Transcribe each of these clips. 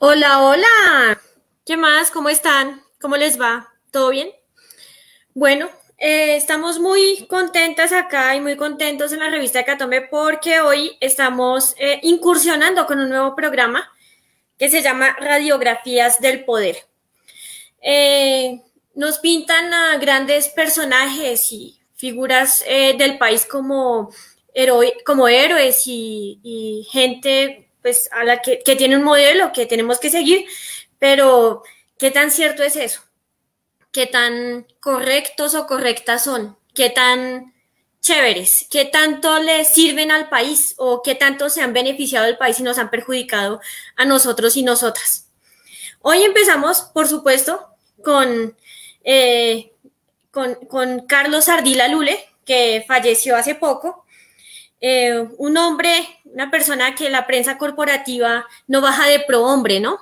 Hola, hola. ¿Qué más? ¿Cómo están? ¿Cómo les va? ¿Todo bien? Bueno, estamos muy contentas acá y muy contentos en la revista Hecatombe porque hoy estamos incursionando con un nuevo programa que se llama Radiografías del Poder. Eh, Nos pintan a grandes personajes y figuras del país como, como héroes y gente pues, a la que tiene un modelo que tenemos que seguir, pero ¿qué tan cierto es eso? ¿Qué tan correctos o correctas son? ¿Qué tan chéveres? ¿Qué tanto le sirven al país o qué tanto se han beneficiado del país y nos han perjudicado a nosotros y nosotras? Hoy empezamos, por supuesto, con, eh, con Carlos Ardila Lule, que falleció hace poco. Un hombre, una persona que la prensa corporativa no baja de prohombre, ¿no?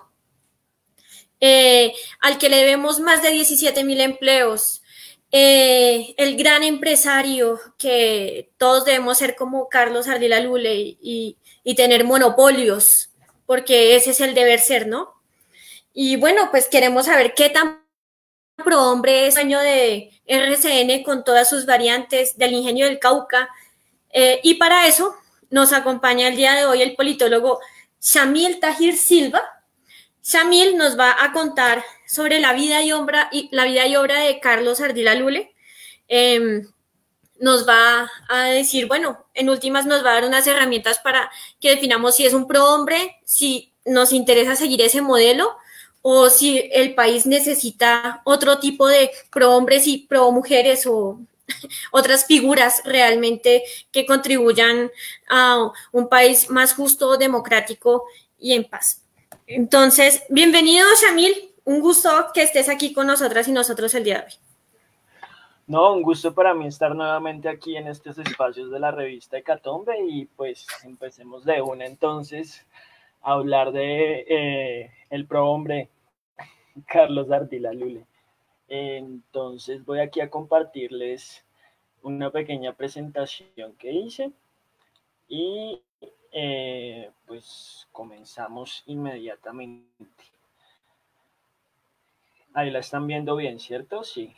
Al que le debemos más de 17,000 empleos. El gran empresario que todos debemos ser como Carlos Ardila Lule y tener monopolios, porque ese es el deber ser, ¿no? Y bueno, pues queremos saber qué tan prohombre es dueño de RCN con todas sus variantes del ingenio del Cauca. Y para eso nos acompaña el día de hoy el politólogo Shamil Tahir Silva. Shamil nos va a contar sobre la vida y obra de Carlos Ardila Lule. Eh, Nos va a decir, bueno, en últimas nos va a dar unas herramientas para que definamos si es un prohombre, si nos interesa seguir ese modelo o si el país necesita otro tipo de prohombres y promujeres o otras figuras realmente que contribuyan a un país más justo, democrático y en paz. Entonces, bienvenido, Shamil. Un gusto que estés aquí con nosotras y nosotros el día de hoy. No, un gusto para mí estar nuevamente aquí en estos espacios de la revista Hecatombe y pues empecemos de una entonces a hablar de el prohombre Carlos Ardila Lule. Entonces voy aquí a compartirles una pequeña presentación que hice y pues comenzamos inmediatamente. Ahí la están viendo bien, ¿cierto? Sí.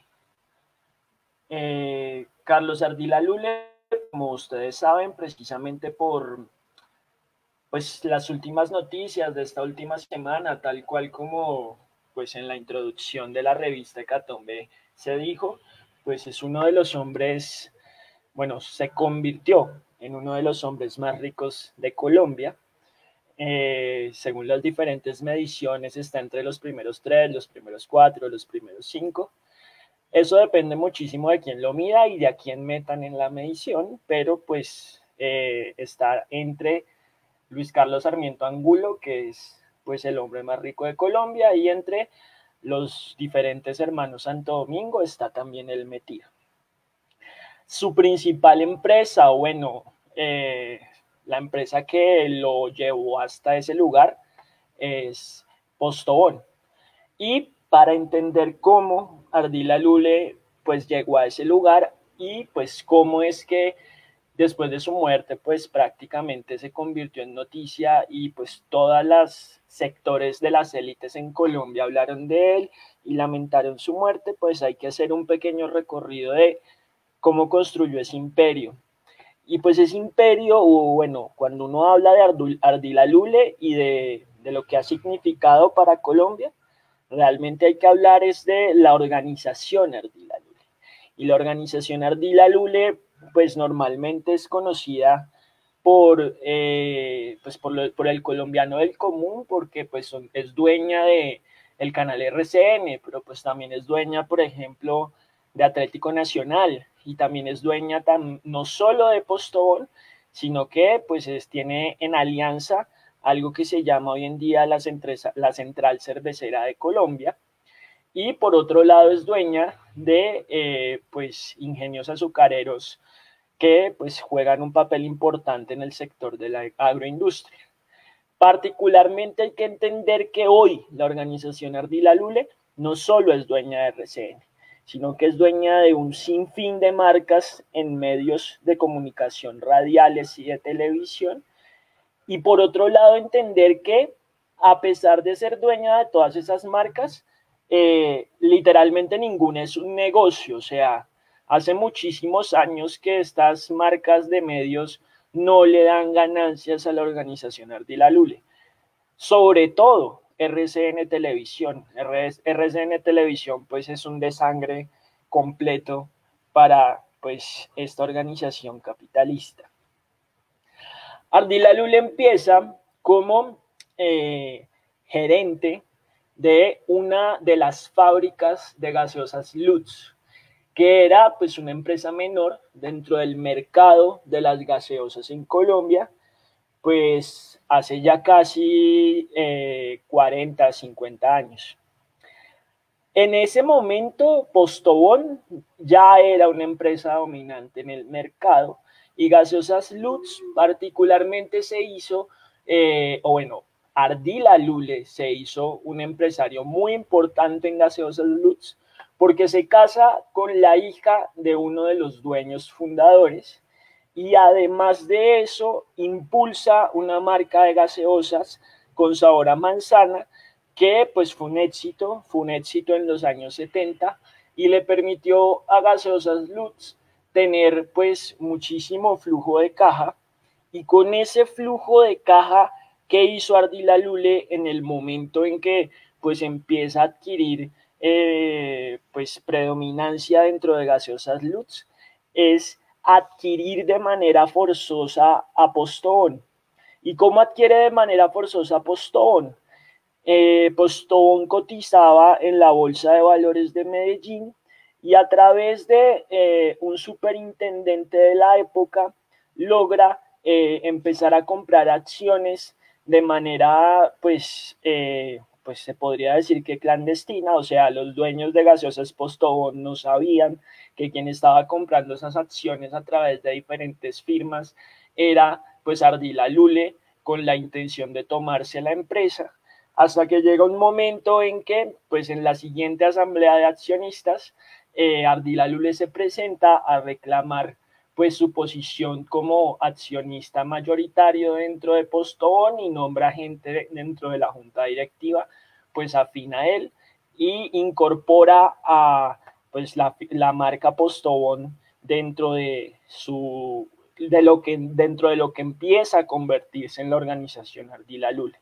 Carlos Ardila Lule, como ustedes saben, precisamente por pues, las últimas noticias de esta última semana, tal cual como pues, en la introducción de la revista Hecatombe se dijo, pues es uno de los hombres, bueno, se convirtió en uno de los hombres más ricos de Colombia. Según las diferentes mediciones, está entre los primeros tres, los primeros cuatro, los primeros cinco. Eso depende muchísimo de quién lo mida y de a quién metan en la medición, pero pues está entre Luis Carlos Sarmiento Angulo, que es pues el hombre más rico de Colombia, y entre los diferentes hermanos Santo Domingo está también el metido. Su principal empresa, bueno, la empresa que lo llevó hasta ese lugar es Postobón. Y para entender cómo Ardila Lule pues llegó a ese lugar y pues cómo es que después de su muerte pues prácticamente se convirtió en noticia y pues todas las sectores de las élites en Colombia hablaron de él y lamentaron su muerte, pues hay que hacer un pequeño recorrido de cómo construyó ese imperio. Y pues ese imperio, bueno, cuando uno habla de Ardila Lule y de lo que ha significado para Colombia, realmente hay que hablar es de la organización Ardila Lule. Y la organización Ardila Lule, pues normalmente es conocida por el colombiano del común, porque pues es dueña de el canal RCN, pero pues también es dueña, por ejemplo, de Atlético Nacional y también es dueña no solo de Postobón, sino que pues tiene en alianza algo que se llama hoy en día la Central Cervecera de Colombia, y por otro lado es dueña de pues ingenios azucareros que pues juegan un papel importante en el sector de la agroindustria. Particularmente hay que entender que hoy la organización Ardila Lule no solo es dueña de RCN, sino que es dueña de un sinfín de marcas en medios de comunicación radiales y de televisión. Y por otro lado, entender que a pesar de ser dueña de todas esas marcas, literalmente ninguna es un negocio. O sea, hace muchísimos años que estas marcas de medios no le dan ganancias a la organización Ardila Lule. Sobre todo RCN Televisión. RCN Televisión pues es un desangre completo para pues esta organización capitalista. Ardila Lule empieza como gerente de una de las fábricas de gaseosas Lutz, que era pues una empresa menor dentro del mercado de las gaseosas en Colombia, pues hace ya casi 40, 50 años. En ese momento, Postobón ya era una empresa dominante en el mercado y Gaseosas Lutz particularmente se hizo, Ardila Lule se hizo un empresario muy importante en Gaseosas Lutz porque se casa con la hija de uno de los dueños fundadores y además de eso impulsa una marca de gaseosas con sabor a manzana que pues fue un éxito en los años 70 y le permitió a Gaseosas Lutz tener pues muchísimo flujo de caja y con ese flujo de caja que hizo Ardila Lule en el momento en que pues empieza a adquirir pues predominancia dentro de Gaseosas Lutz es adquirir de manera forzosa a Postobón. ¿Y cómo adquiere de manera forzosa a Postobón? Postobón cotizaba en la Bolsa de Valores de Medellín y a través de un superintendente de la época logra empezar a comprar acciones de manera, pues se podría decir que clandestina. O sea, los dueños de Gaseosas Postobón no sabían que quien estaba comprando esas acciones a través de diferentes firmas era pues Ardila Lule, con la intención de tomarse la empresa, hasta que llega un momento en que, pues en la siguiente asamblea de accionistas, Ardila Lule se presenta a reclamar pues su posición como accionista mayoritario dentro de Postobón y nombra gente dentro de la junta directiva pues afín a él y incorpora a pues la marca Postobón dentro de dentro de lo que empieza a convertirse en la organización Ardila Lule.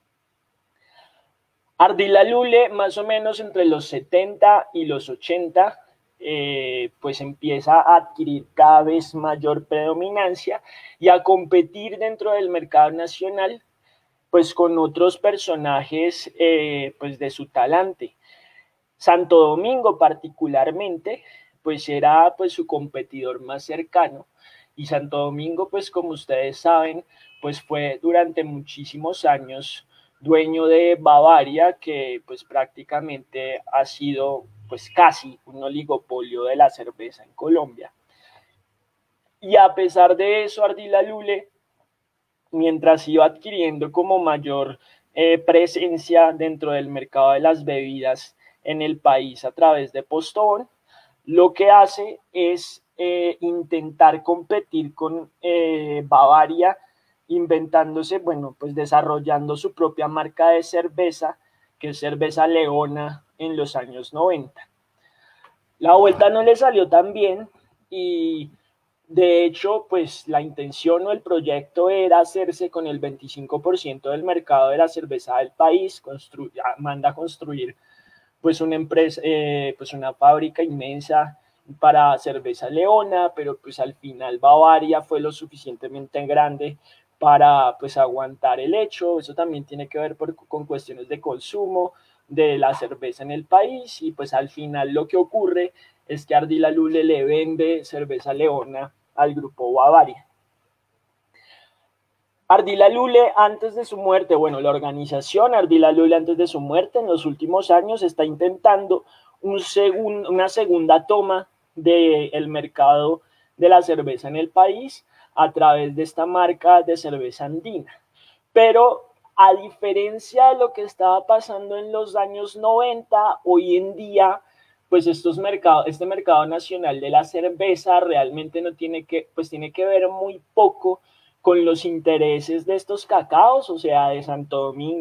Ardila Lule, más o menos entre los 70 y los 80, pues empieza a adquirir cada vez mayor predominancia y a competir dentro del mercado nacional, pues con otros personajes pues de su talante. Santo Domingo particularmente, pues era pues su competidor más cercano, y Santo Domingo, pues como ustedes saben, pues fue durante muchísimos años dueño de Bavaria, que pues prácticamente ha sido pues casi un oligopolio de la cerveza en Colombia. Y a pesar de eso, Ardila Lule, mientras iba adquiriendo como mayor presencia dentro del mercado de las bebidas en el país a través de Postobón, lo que hace es intentar competir con Bavaria, inventándose, bueno, pues desarrollando su propia marca de cerveza, que es Cerveza Leona, en los años 90. La vuelta no le salió tan bien y de hecho, pues la intención o el proyecto era hacerse con el 25% del mercado de la cerveza del país, manda a construir pues una empresa, pues una fábrica inmensa para cerveza Leona, pero pues al final Bavaria fue lo suficientemente grande para pues aguantar el hecho. Eso también tiene que ver con cuestiones de consumo de la cerveza en el país y pues al final lo que ocurre es que Ardila Lule le vende cerveza Leona al grupo Bavaria. Ardila Lule antes de su muerte, bueno, la organización Ardila Lule antes de su muerte en los últimos años está intentando una segunda toma del mercado de la cerveza en el país a través de esta marca de cerveza andina. Pero a diferencia de lo que estaba pasando en los años 90, hoy en día pues este mercado nacional de la cerveza realmente no tiene que, pues tiene que ver muy poco con los intereses de estos cacaos, o sea, de Santo Domingo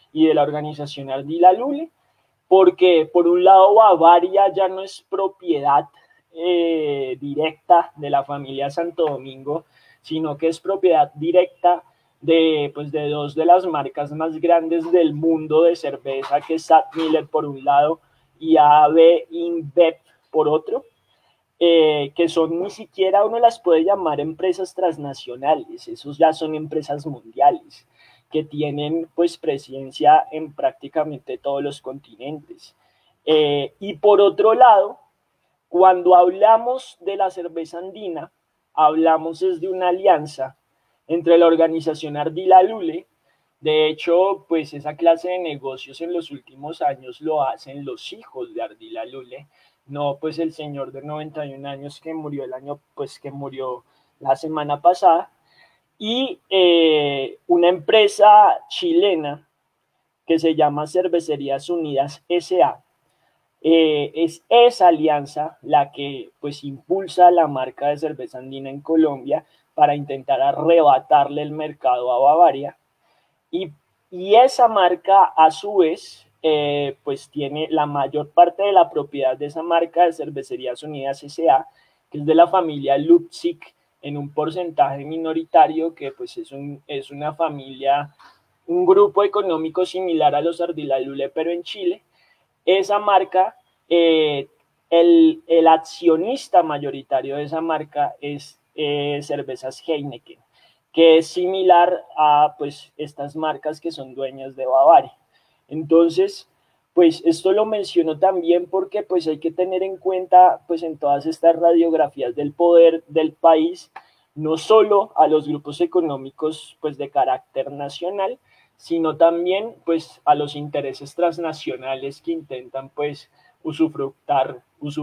y de la organización Ardila Lule, porque por un lado Bavaria ya no es propiedad directa de la familia Santo Domingo, sino que es propiedad directa de dos de las marcas más grandes del mundo de cerveza, que es SABMiller por un lado y AB InBev por otro, que son ni siquiera uno las puede llamar empresas transnacionales, esos ya son empresas mundiales que tienen pues presencia en prácticamente todos los continentes. Y por otro lado, cuando hablamos de la cerveza andina, hablamos es de una alianza entre la organización Ardila Lule. De hecho, pues esa clase de negocios en los últimos años lo hacen los hijos de Ardila Lule, no pues el señor de 91 años que murió que murió la semana pasada, y una empresa chilena que se llama Cervecerías Unidas S.A. Es esa alianza la que pues impulsa la marca de cerveza andina en Colombia para intentar arrebatarle el mercado a Bavaria, y, y esa marca a su vez pues tiene la mayor parte de la propiedad de esa marca de Cervecerías Unidas S.A., que es de la familia Lupzig, en un porcentaje minoritario, que pues es una familia, un grupo económico similar a los Ardila Lule, pero en Chile. Esa marca, el accionista mayoritario de esa marca es Cervezas Heineken, que es similar a pues estas marcas que son dueñas de Bavaria. Entonces, pues esto lo menciono también porque pues hay que tener en cuenta pues en todas estas radiografías del poder del país, no solo a los grupos económicos pues de carácter nacional, sino también pues a los intereses transnacionales que intentan pues usufructuar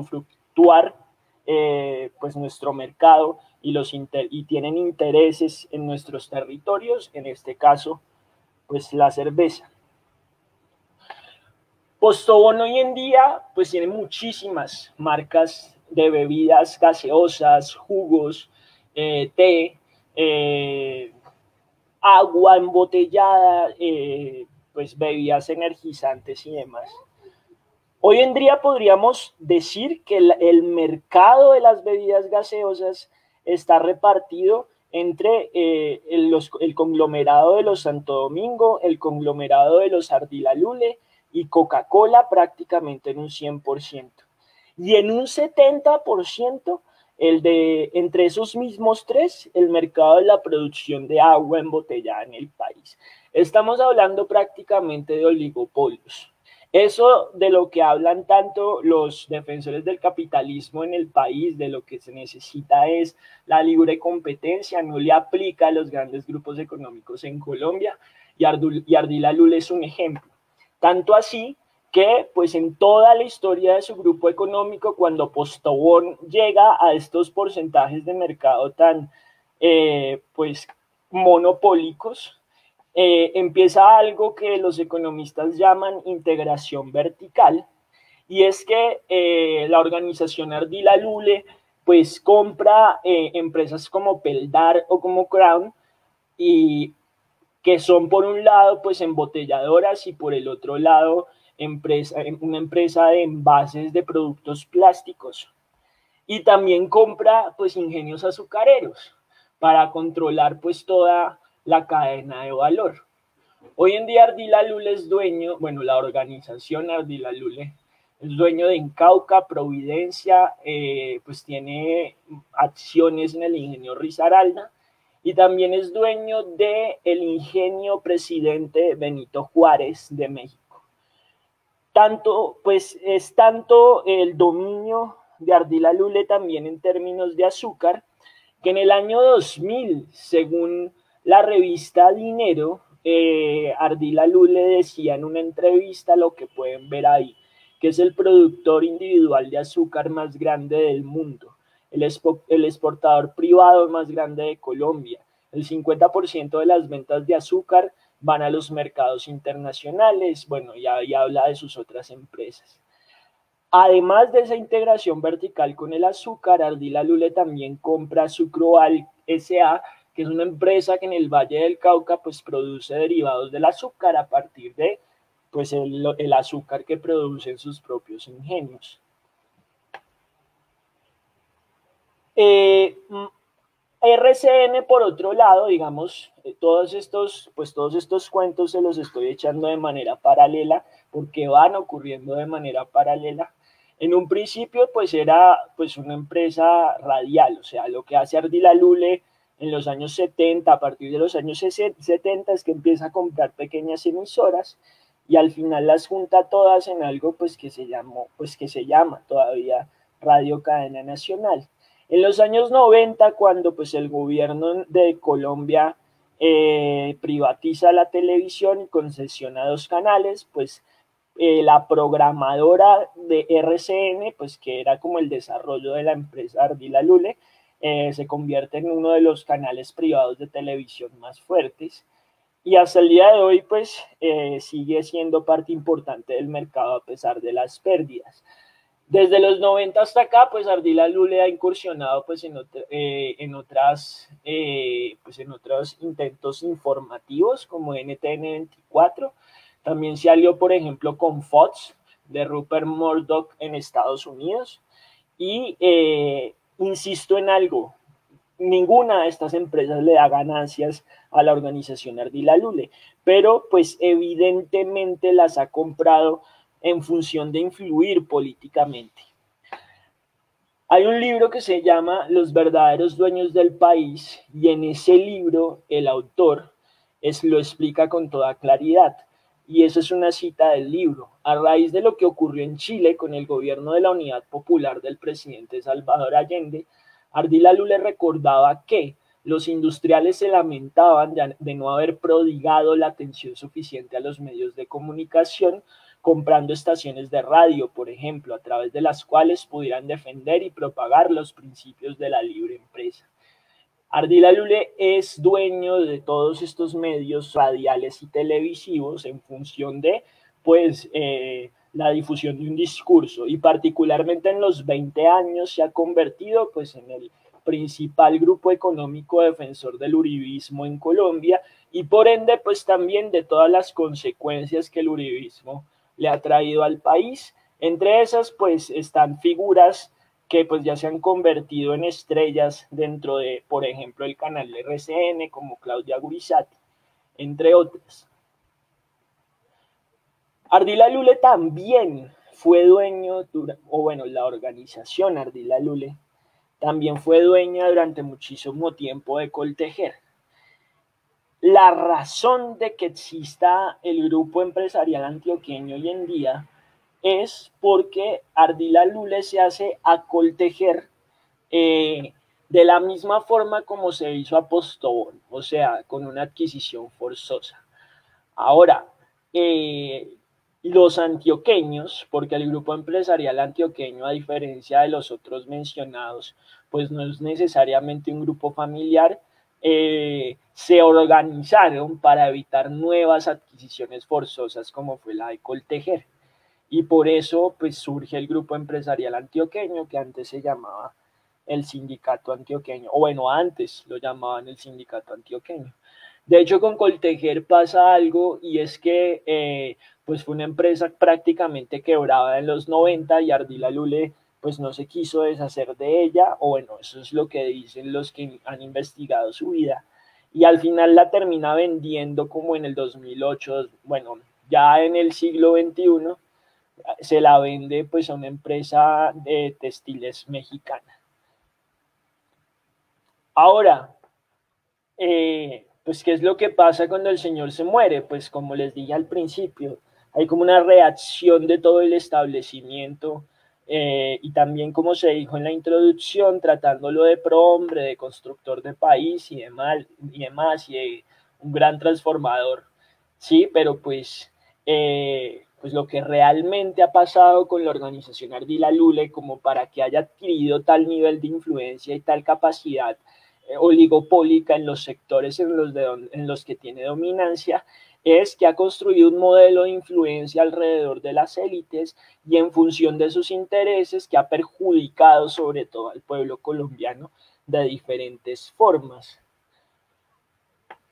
pues nuestro mercado y tienen intereses en nuestros territorios, en este caso pues la cerveza. Postobón hoy en día pues tiene muchísimas marcas de bebidas gaseosas, jugos, té, agua embotellada, pues bebidas energizantes y demás. Hoy en día podríamos decir que el mercado de las bebidas gaseosas está repartido entre el conglomerado de los Santo Domingo, el conglomerado de los Ardila Lule y Coca-Cola prácticamente en un 100%. Y en un 70%, entre esos mismos tres, el mercado de la producción de agua embotellada en el país. Estamos hablando prácticamente de oligopolios. Eso de lo que hablan tanto los defensores del capitalismo en el país, de lo que se necesita es la libre competencia, no le aplica a los grandes grupos económicos en Colombia, y Ardila Lule es un ejemplo. Tanto así que pues en toda la historia de su grupo económico, cuando Postobón llega a estos porcentajes de mercado tan pues monopólicos, empieza algo que los economistas llaman integración vertical, y es que la organización Ardila Lule pues compra empresas como Peldar o como Crown, y que son por un lado pues embotelladoras y por el otro lado una empresa de envases de productos plásticos, y también compra pues ingenios azucareros para controlar pues toda la cadena de valor. Hoy en día Ardila Lule es dueño, bueno, la organización Ardila Lule es dueño de Incauca, Providencia, pues tiene acciones en el ingenio Risaralda, y también es dueño del ingenio Presidente Benito Juárez de México. Es tanto el dominio de Ardila Lule también en términos de azúcar, que en el año 2000, según la revista Dinero, Ardila Lule decía en una entrevista, lo que pueden ver ahí, que es el productor individual de azúcar más grande del mundo, el exportador privado más grande de Colombia. El 50% de las ventas de azúcar van a los mercados internacionales, bueno, ya habla de sus otras empresas. Además de esa integración vertical con el azúcar, Ardila Lule también compra Sucroal S.A., que es una empresa que en el Valle del Cauca pues produce derivados del azúcar a partir de pues el azúcar que producen sus propios ingenios. RCN, por otro lado, digamos, todos estos cuentos se los estoy echando de manera paralela porque van ocurriendo de manera paralela. En un principio, pues era pues una empresa radial, o sea, lo que hace Ardila Lule en los años 70, a partir de los años 70 es que empieza a comprar pequeñas emisoras y al final las junta todas en algo pues que se llama todavía Radio Cadena Nacional. En los años 90, cuando pues el gobierno de Colombia privatiza la televisión y concesiona 2 canales, pues la programadora de RCN, pues que era como el desarrollo de la empresa Ardila Lule, se convierte en uno de los canales privados de televisión más fuertes y hasta el día de hoy pues sigue siendo parte importante del mercado a pesar de las pérdidas. Desde los 90 hasta acá, pues Ardila Lule ha incursionado pues en otros intentos informativos como NTN 24. También se alió, por ejemplo, con Fox de Rupert Murdoch en Estados Unidos. Y insisto en algo, ninguna de estas empresas le da ganancias a la organización Ardila Lule, pero pues evidentemente las ha comprado en función de influir políticamente. Hay un libro que se llama Los verdaderos dueños del país y en ese libro el autor lo explica con toda claridad. Y eso es una cita del libro. A raíz de lo que ocurrió en Chile con el gobierno de la Unidad Popular del presidente Salvador Allende, Ardila Lule recordaba que los industriales se lamentaban de no haber prodigado la atención suficiente a los medios de comunicación, comprando estaciones de radio, por ejemplo, a través de las cuales pudieran defender y propagar los principios de la libre empresa. Ardila Lule es dueño de todos estos medios radiales y televisivos en función de, pues, la difusión de un discurso y particularmente en los 20 años se ha convertido, pues, en el principal grupo económico defensor del uribismo en Colombia y por ende, pues, también de todas las consecuencias que el uribismo le ha traído al país. Entre esas, pues, están figuras que pues ya se han convertido en estrellas dentro de, por ejemplo, el canal de RCN, como Claudia Gurizati, entre otras. Ardila Lule también fue dueño, la organización Ardila Lule también fue dueña durante muchísimo tiempo de Coltejer. La razón de que exista el grupo empresarial antioqueño hoy en día es porque Ardila Lule se hace a Coltejer de la misma forma como se hizo a Postobón, o sea, con una adquisición forzosa. Ahora, los antioqueños, porque el grupo empresarial antioqueño, a diferencia de los otros mencionados, pues no es necesariamente un grupo familiar, se organizaron para evitar nuevas adquisiciones forzosas como fue la de Coltejer. Y por eso pues surge el grupo empresarial antioqueño que antes se llamaba el Sindicato Antioqueño, o bueno, antes lo llamaban el Sindicato Antioqueño. De hecho, con Coltejer pasa algo y es que pues fue una empresa prácticamente quebrada en los 90 y Ardila Lule pues no se quiso deshacer de ella, o bueno, eso es lo que dicen los que han investigado su vida. Y al final la termina vendiendo como en el 2008, bueno, ya en el siglo XXI, se la vende pues a una empresa de textiles mexicana. Ahora, pues, ¿qué es lo que pasa cuando el señor se muere? Pues, como les dije al principio, hay como una reacción de todo el establecimiento y también, como se dijo en la introducción, tratándolo de prohombre, de constructor de país y demás, y de un gran transformador, ¿sí? Pero, pues lo que realmente ha pasado con la organización Ardila Lule como para que haya adquirido tal nivel de influencia y tal capacidad oligopólica en los sectores en los que tiene dominancia, es que ha construido un modelo de influencia alrededor de las élites y en función de sus intereses que ha perjudicado sobre todo al pueblo colombiano de diferentes formas.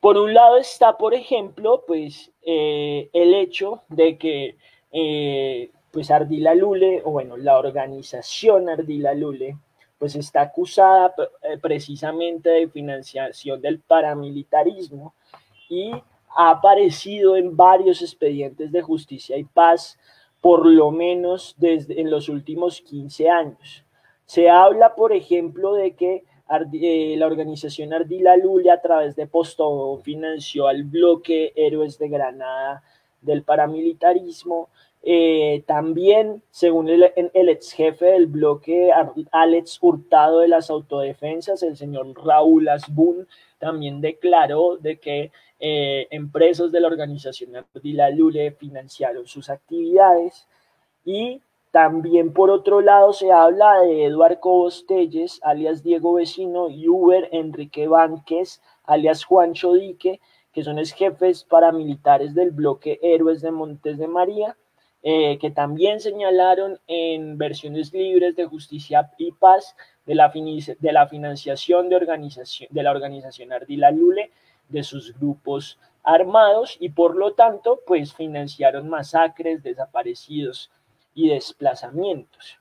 Por un lado está, por ejemplo, pues el hecho de que pues Ardila Lule, o bueno, la organización Ardila Lule, pues está acusada precisamente de financiación del paramilitarismo y ha aparecido en varios expedientes de justicia y paz, por lo menos desde en los últimos 15 años. Se habla, por ejemplo, de que la organización Ardila Lule a través de Postobón financió al bloque Héroes de Granada del paramilitarismo. También, según el ex jefe del bloque, Alex Hurtado de las autodefensas, el señor Raúl Asbun, también declaró de que empresas de la organización Ardila Lule financiaron sus actividades. Y también por otro lado se habla de Eduard Cobos Telles, alias Diego Vecino, y Uber Enrique Vánquez, alias Juancho Dique, que son ex jefes paramilitares del bloque Héroes de Montes de María, que también señalaron en versiones libres de Justicia y Paz de la financiación de la organización Ardila Lule, de sus grupos armados, y por lo tanto pues financiaron masacres, desaparecidos y desplazamientos.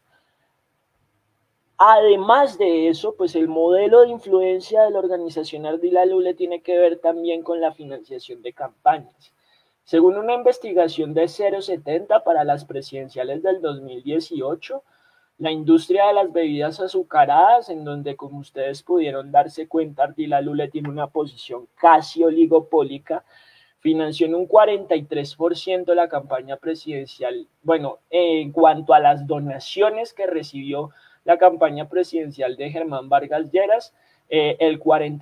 Además de eso, pues el modelo de influencia de la organización Ardila Lule tiene que ver también con la financiación de campañas. Según una investigación de 070 para las presidenciales del 2018, la industria de las bebidas azucaradas, en donde, como ustedes pudieron darse cuenta, Ardila Lule tiene una posición casi oligopólica, financió en un 43% la campaña presidencial. Bueno, en cuanto a las donaciones que recibió la campaña presidencial de Germán Vargas Lleras, el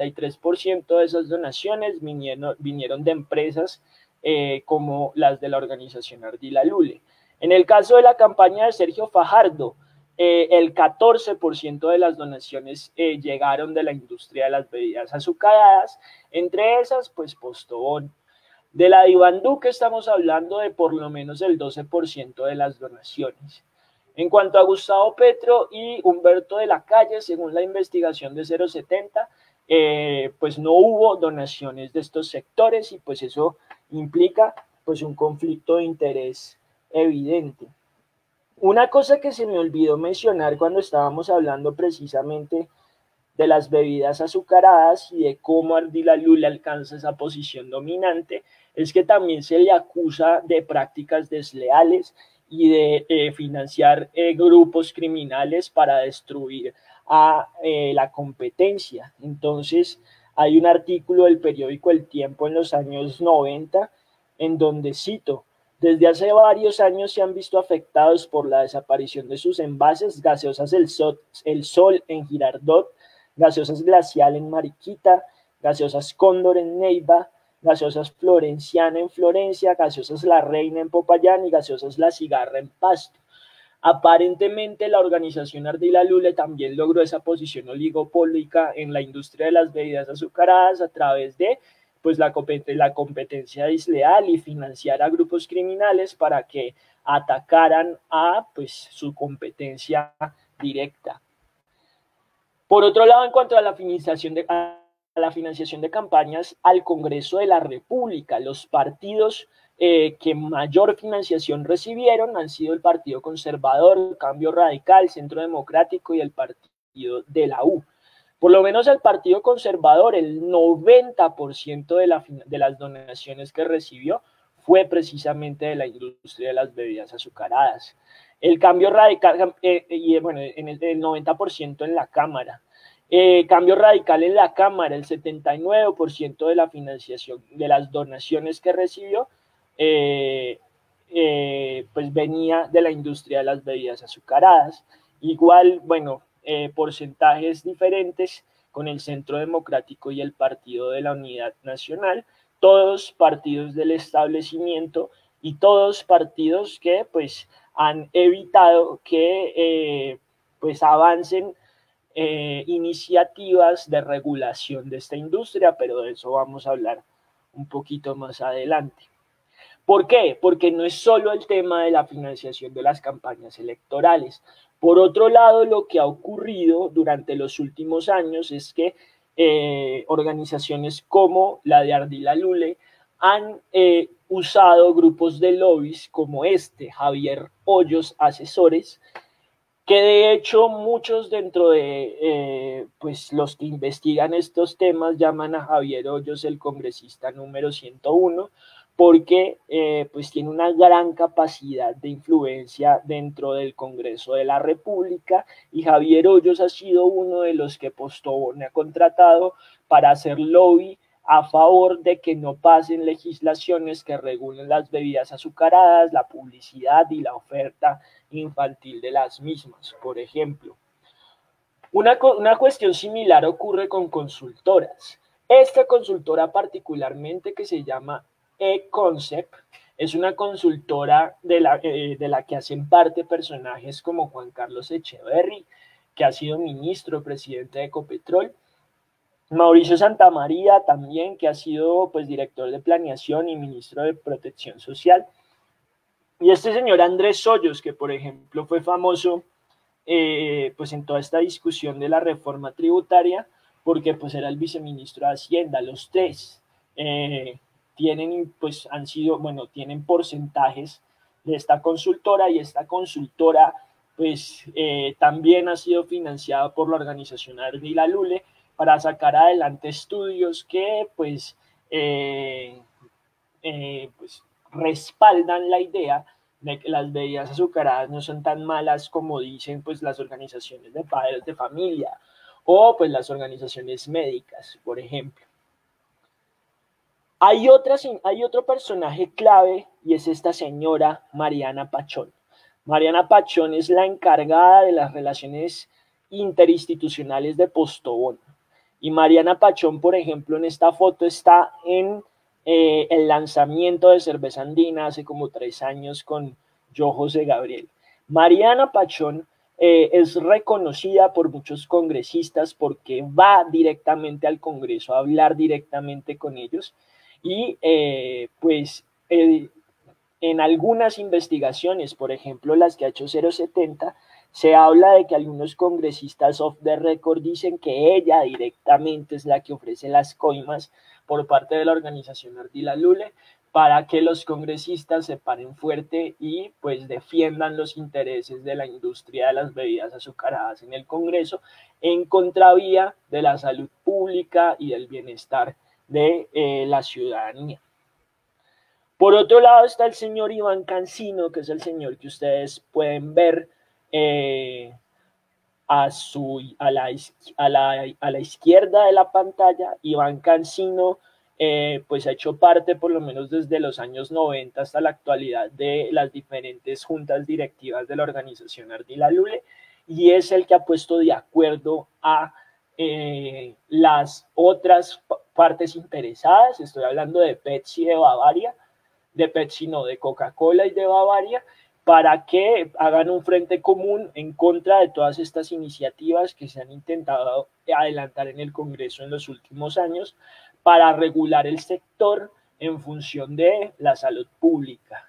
43% de esas donaciones vinieron de empresas como las de la organización Ardila Lule. En el caso de la campaña de Sergio Fajardo, el 14% de las donaciones llegaron de la industria de las bebidas azucaradas, entre esas, pues Postobón. De la de Iván Duque estamos hablando de por lo menos el 12% de las donaciones. En cuanto a Gustavo Petro y Humberto de la Calle, según la investigación de 070, pues no hubo donaciones de estos sectores y pues eso implica pues un conflicto de interés evidente. Una cosa que se me olvidó mencionar cuando estábamos hablando precisamente de las bebidas azucaradas y de cómo Ardila Lule alcanza esa posición dominante, es que también se le acusa de prácticas desleales y de financiar grupos criminales para destruir a la competencia. Entonces, hay un artículo del periódico El Tiempo en los años 90 en donde cito: desde hace varios años se han visto afectados por la desaparición de sus envases, gaseosas El Sol en Girardot, gaseosas Glacial en Mariquita, gaseosas Cóndor en Neiva, gaseosas Florenciana en Florencia, gaseosas La Reina en Popayán y gaseosas La Cigarra en Pasto. Aparentemente la organización Ardila Lule también logró esa posición oligopólica en la industria de las bebidas azucaradas a través de pues la competencia desleal y financiar a grupos criminales para que atacaran a pues su competencia directa. Por otro lado, en cuanto a la financiación de campañas al Congreso de la República, los partidos que mayor financiación recibieron han sido el Partido Conservador, Cambio Radical, Centro Democrático y el Partido de la U. Por lo menos el Partido Conservador, el 90% de las donaciones que recibió fue precisamente de la industria de las bebidas azucaradas. El Cambio Radical, y bueno, en el 90% en la Cámara. Cambio Radical en la Cámara, el 79% de la financiación, de las donaciones que recibió, pues venía de la industria de las bebidas azucaradas. Igual, bueno, porcentajes diferentes con el Centro Democrático y el Partido de la Unidad Nacional, todos partidos del establecimiento y todos partidos que pues han evitado que pues avancen iniciativas de regulación de esta industria, pero de eso vamos a hablar un poquito más adelante. ¿Por qué? Porque no es solo el tema de la financiación de las campañas electorales. Por otro lado, lo que ha ocurrido durante los últimos años es que organizaciones como la de Ardila Lule han usado grupos de lobbies como Javier Hoyos Asesores, que de hecho muchos dentro de pues los que investigan estos temas llaman a Javier Hoyos el congresista número 101, porque pues tiene una gran capacidad de influencia dentro del Congreso de la República, y Javier Hoyos ha sido uno de los que Postobón ha contratado para hacer lobby a favor de que no pasen legislaciones que regulen las bebidas azucaradas, la publicidad y la oferta infantil de las mismas, por ejemplo. Una cuestión similar ocurre con consultoras. Esta consultora particularmente, que se llama eConcept, es una consultora de la que hacen parte personajes como Juan Carlos Echeverry, que ha sido ministro, presidente de Ecopetrol, Mauricio Santamaría también, que ha sido pues director de planeación y ministro de Protección Social. Y este señor Andrés Hoyos, que por ejemplo fue famoso pues en toda esta discusión de la reforma tributaria, porque pues era el viceministro de Hacienda. Los tres tienen, pues han sido, bueno, tienen porcentajes de esta consultora, y esta consultora pues también ha sido financiada por la organización Ardila Lule para sacar adelante estudios que pues respaldan la idea de que las bebidas azucaradas no son tan malas como dicen pues las organizaciones de padres de familia o pues las organizaciones médicas, por ejemplo. Hay otro personaje clave, y es esta señora Mariana Pachón. Mariana Pachón es la encargada de las relaciones interinstitucionales de Postobón. Y Mariana Pachón, por ejemplo, en esta foto está en el lanzamiento de Cerveza Andina hace como 3 años con yo, José Gabriel. Mariana Pachón es reconocida por muchos congresistas porque va directamente al Congreso a hablar directamente con ellos, y en algunas investigaciones, por ejemplo las que ha hecho 070, se habla de que algunos congresistas off the record dicen que ella directamente es la que ofrece las coimas por parte de la organización Ardila Lule para que los congresistas se paren fuerte y pues defiendan los intereses de la industria de las bebidas azucaradas en el Congreso, en contravía de la salud pública y del bienestar de la ciudadanía. Por otro lado está el señor Iván Cancino, que es el señor que ustedes pueden ver a la izquierda de la pantalla. Iván Cancino pues ha hecho parte, por lo menos desde los años 90 hasta la actualidad, de las diferentes juntas directivas de la organización Ardila Lule, y es el que ha puesto de acuerdo a las otras partes interesadas. Estoy hablando de Pepsi, de Bavaria, de Pepsi no, de Coca-Cola y de Bavaria, para que hagan un frente común en contra de todas estas iniciativas que se han intentado adelantar en el Congreso en los últimos años para regular el sector en función de la salud pública.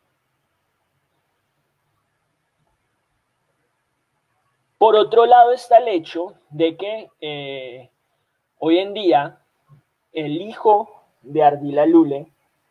Por otro lado está el hecho de que hoy en día el hijo de Ardila Lule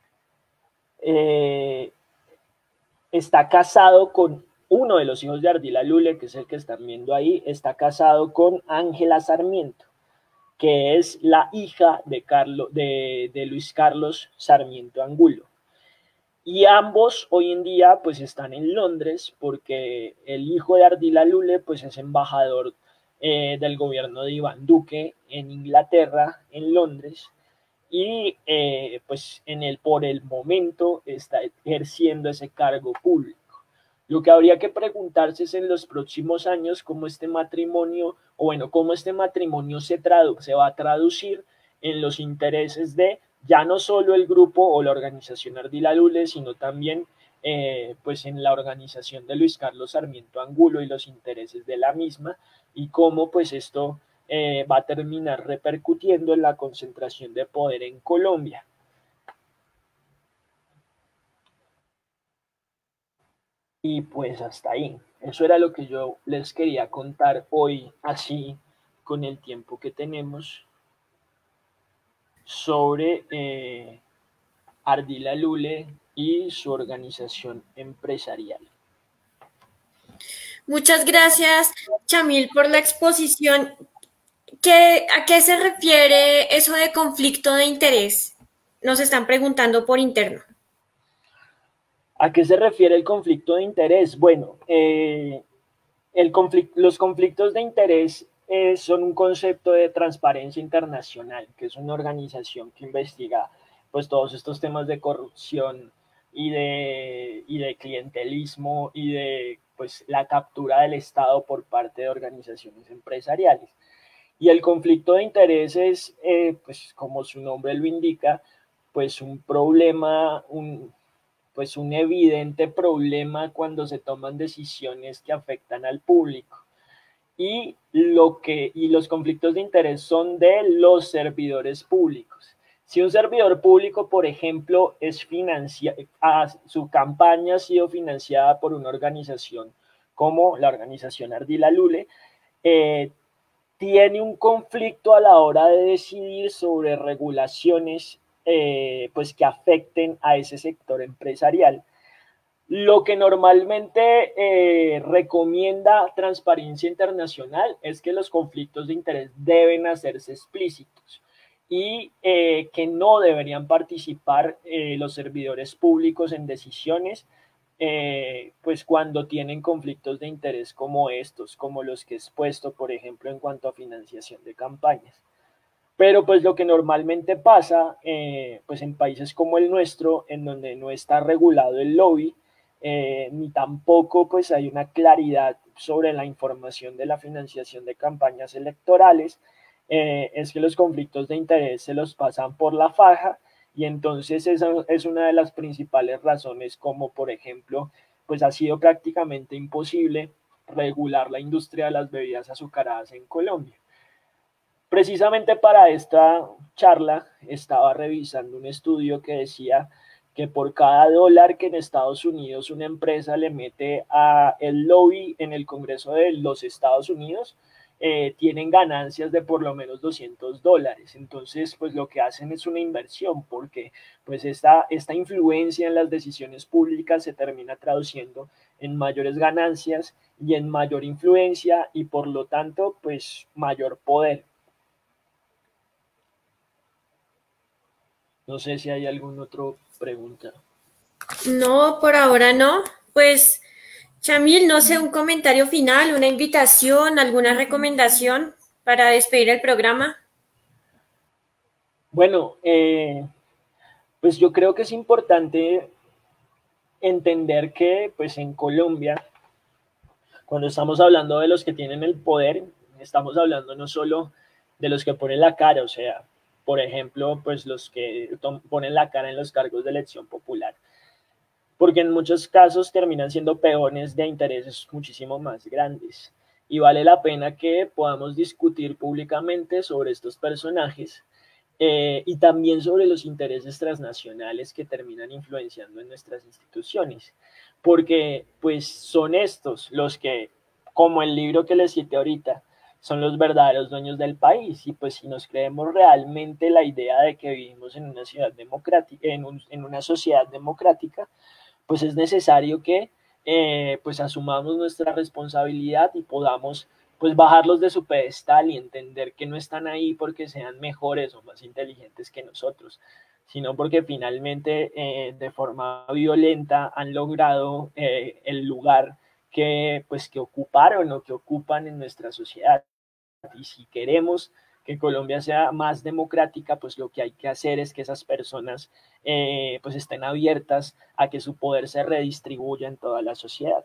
está casado con uno de los hijos de Ardila Lule, que es el que están viendo ahí. Está casado con Ángela Sarmiento, que es la hija de Luis Carlos Sarmiento Angulo. Y ambos hoy en día pues están en Londres, porque el hijo de Ardila Lule pues es embajador del gobierno de Iván Duque en Inglaterra, en Londres, y pues por el momento está ejerciendo ese cargo público. Lo que habría que preguntarse es en los próximos años cómo este matrimonio, o bueno, cómo este matrimonio se va a traducir en los intereses de ya no solo el grupo o la organización Ardila Lule, sino también pues en la organización de Luis Carlos Sarmiento Angulo y los intereses de la misma, y cómo pues esto va a terminar repercutiendo en la concentración de poder en Colombia. Y pues hasta ahí. Eso era lo que yo les quería contar hoy, así con el tiempo que tenemos. sobre Ardila Lule y su organización empresarial. Muchas gracias, Chamil, por la exposición. ¿A qué se refiere eso de conflicto de interés? Nos están preguntando por interno. ¿A qué se refiere el conflicto de interés? Bueno, los conflictos de interés son un concepto de Transparencia Internacional, que es una organización que investiga pues todos estos temas de corrupción y de clientelismo y de pues la captura del Estado por parte de organizaciones empresariales. Y el conflicto de interés es, pues como su nombre lo indica, pues un problema, pues un evidente problema cuando se toman decisiones que afectan al público. Y los conflictos de interés son de los servidores públicos. Si un servidor público, por ejemplo, su campaña ha sido financiada por una organización como la organización Ardila Lule, tiene un conflicto a la hora de decidir sobre regulaciones pues que afecten a ese sector empresarial. Lo que normalmente recomienda Transparencia Internacional es que los conflictos de interés deben hacerse explícitos y que no deberían participar los servidores públicos en decisiones pues cuando tienen conflictos de interés como estos, como los que he expuesto, por ejemplo, en cuanto a financiación de campañas. Pero pues lo que normalmente pasa, pues en países como el nuestro, en donde no está regulado el lobby, ni tampoco pues hay una claridad sobre la información de la financiación de campañas electorales, es que los conflictos de interés se los pasan por la faja y entonces esa es una de las principales razones como por ejemplo pues ha sido prácticamente imposible regular la industria de las bebidas azucaradas en Colombia. Precisamente para esta charla estaba revisando un estudio que decía que por cada dólar que en Estados Unidos una empresa le mete a el lobby en el Congreso de los Estados Unidos, tienen ganancias de por lo menos $200. Entonces, pues lo que hacen es una inversión porque pues esta influencia en las decisiones públicas se termina traduciendo en mayores ganancias y en mayor influencia y por lo tanto, pues mayor poder. No sé si hay alguna otra pregunta. No, por ahora no. Pues, Chamil, no sé, un comentario final, una invitación, alguna recomendación para despedir el programa. Bueno, pues yo creo que es importante entender que pues en Colombia, cuando estamos hablando de los que tienen el poder, estamos hablando no solo de los que ponen la cara, o sea, por ejemplo, pues los que ponen la cara en los cargos de elección popular, porque en muchos casos terminan siendo peones de intereses muchísimo más grandes. Y vale la pena que podamos discutir públicamente sobre estos personajes y también sobre los intereses transnacionales que terminan influenciando en nuestras instituciones, porque pues son estos los que, como el libro que les cité ahorita, son los verdaderos dueños del país y pues si nos creemos realmente la idea de que vivimos en una ciudad democrática, en una sociedad democrática, pues es necesario que pues asumamos nuestra responsabilidad y podamos pues bajarlos de su pedestal y entender que no están ahí porque sean mejores o más inteligentes que nosotros, sino porque finalmente de forma violenta han logrado el lugar que pues que ocuparon o que ocupan en nuestra sociedad. Y si queremos que Colombia sea más democrática, pues lo que hay que hacer es que esas personas pues estén abiertas a que su poder se redistribuya en toda la sociedad.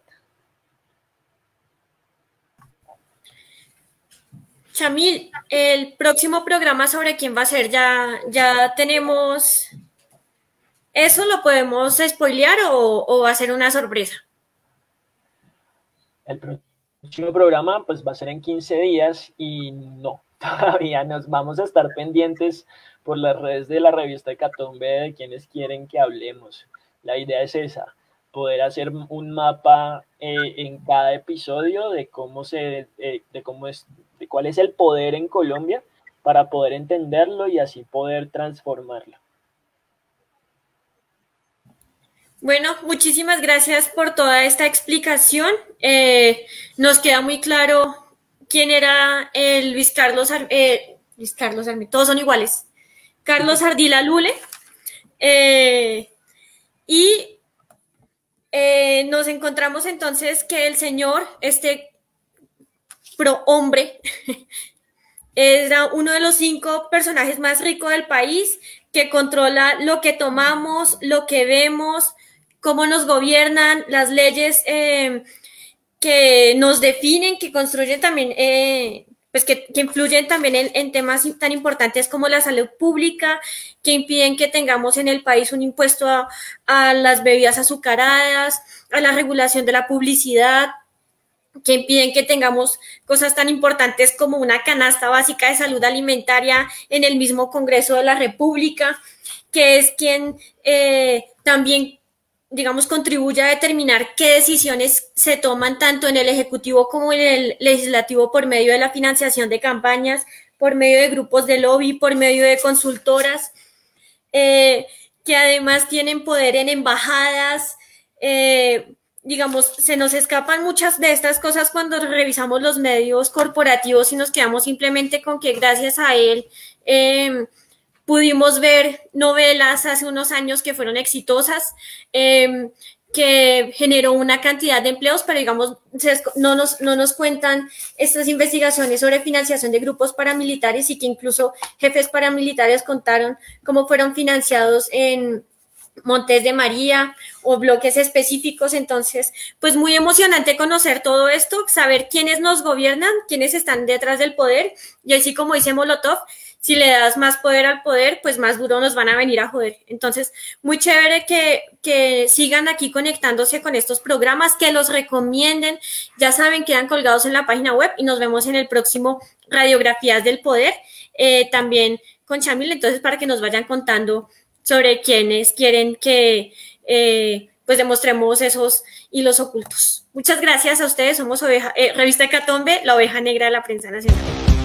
Chamil, el próximo programa sobre quién va a ser, ya tenemos, ¿eso lo podemos spoilear o va a ser una sorpresa? El próximo programa pues va a ser en 15 días y no, todavía nos vamos a estar pendientes por las redes de la revista Hecatombe de quienes quieren que hablemos. La idea es esa, poder hacer un mapa en cada episodio de cómo de cuál es el poder en Colombia para poder entenderlo y así poder transformarlo. Bueno, muchísimas gracias por toda esta explicación. Nos queda muy claro quién era Luis Carlos Armenta, todos son iguales. Carlos Ardila Lule. Y nos encontramos entonces que el señor, este prohombre, era uno de los 5 personajes más ricos del país, que controla lo que tomamos, lo que vemos, cómo nos gobiernan, las leyes que nos definen, que construyen también, pues que influyen también en temas tan importantes como la salud pública, que impiden que tengamos en el país un impuesto a las bebidas azucaradas, a la regulación de la publicidad, que impiden que tengamos cosas tan importantes como una canasta básica de salud alimentaria en el mismo Congreso de la República, que es quien también, digamos, contribuye a determinar qué decisiones se toman tanto en el Ejecutivo como en el Legislativo por medio de la financiación de campañas, por medio de grupos de lobby, por medio de consultoras, que además tienen poder en embajadas. Digamos, se nos escapan muchas de estas cosas cuando revisamos los medios corporativos y nos quedamos simplemente con que gracias a él pudimos ver novelas hace unos años que fueron exitosas, que generó una cantidad de empleos, pero digamos, no nos cuentan estas investigaciones sobre financiación de grupos paramilitares y que incluso jefes paramilitares contaron cómo fueron financiados en Montes de María o bloques específicos. Entonces, pues muy emocionante conocer todo esto, saber quiénes nos gobiernan, quiénes están detrás del poder, y así como dice Molotov, si le das más poder al poder, pues más duro nos van a venir a joder. Entonces, muy chévere que sigan aquí conectándose con estos programas, que los recomienden. Ya saben, quedan colgados en la página web y nos vemos en el próximo Radiografías del Poder, también con Chamil, entonces para que nos vayan contando sobre quienes quieren que pues demostremos esos hilos ocultos. Muchas gracias a ustedes. Somos Revista Hecatombe, la oveja negra de la prensa nacional.